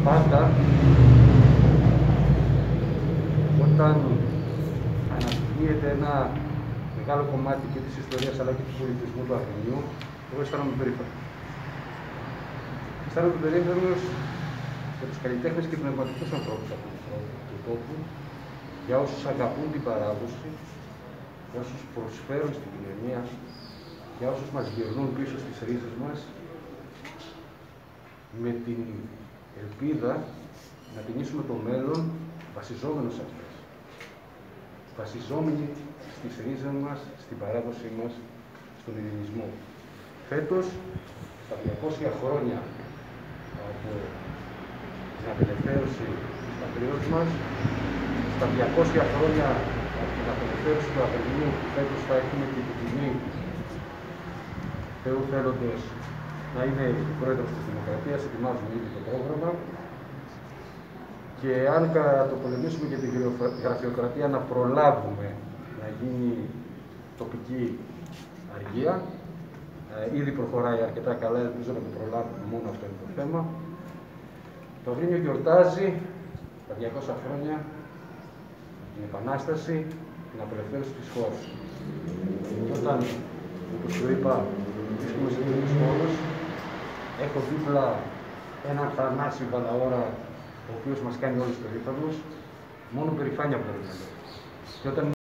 Πάντα όταν αναδεικνύεται ένα μεγάλο κομμάτι και της ιστορίας αλλά και του πολιτισμού του Αθηνίου, εγώ αισθάνομαι περήφανο. Αισθάνομαι περήφανος για τους καλλιτέχνες και πνευματικούς ανθρώπους του τόπου, για όσους αγαπούν την παράδοση, για όσους προσφέρουν στην κοινωνία, για όσους μας γυρνούν πίσω στις ρίζες μας, με την ελπίδα να ταινίσουμε το μέλλον βασιζόμενος σε αυτές. Βασιζόμενοι στις ρίζες μας, στην παράδοσή μας, στον ειρηνισμό. Φέτος, στα 200 χρόνια από την απελευθέρωση της πατρίδας μας, στα 200 χρόνια από την απελευθέρωση του Αγρινίου, που φέτος θα έχουμε την τιμή, Θεού θέλοντος, να είναι η πρόεδρος της Δημοκρατίας, ετοιμάζουμε ήδη το πρόγραμμα. Και αν καταπολεμήσουμε και την γραφειοκρατία, να προλάβουμε να γίνει τοπική αργία. Ήδη προχωράει αρκετά καλά, ελπίζω να το προλάβουμε, μόνο αυτό είναι το θέμα. Το Αγρίνιο γιορτάζει τα 200 χρόνια την Επανάσταση, την απελευθέρωση της χώρας. Και όταν, όπως το είπα, βρίσκομαι σε τέτοιους χώρους, έχω δίπλα έναν Θανάση Βαλαώρα, ο οποίος μας κάνει όλους περήφανους, μόνο περηφάνεια μπορεί να λέει.